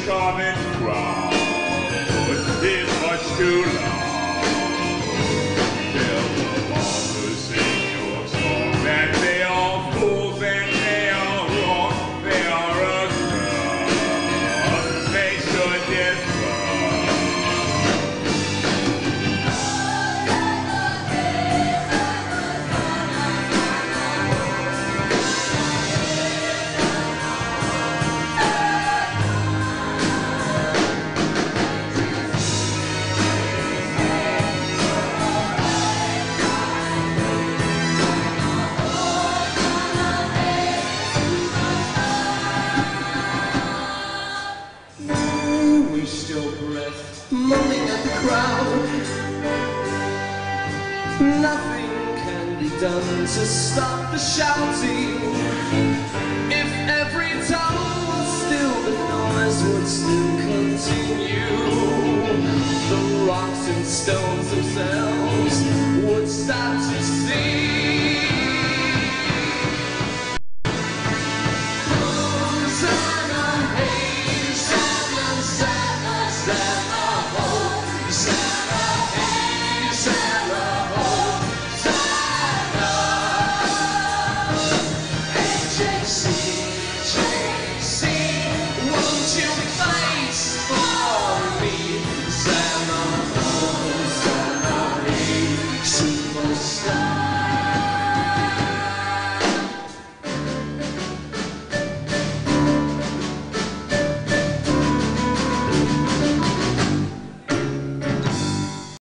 common crowd is much too loud. Tell them all to sing your song, that they are fools and they are wrong. They are a crowd, they should discard. Your breath, moaning at the crowd. Nothing can be done to stop the shouting. If every tongue was still, the noise would still continue. The rocks and stones themselves would start to sing. Santa,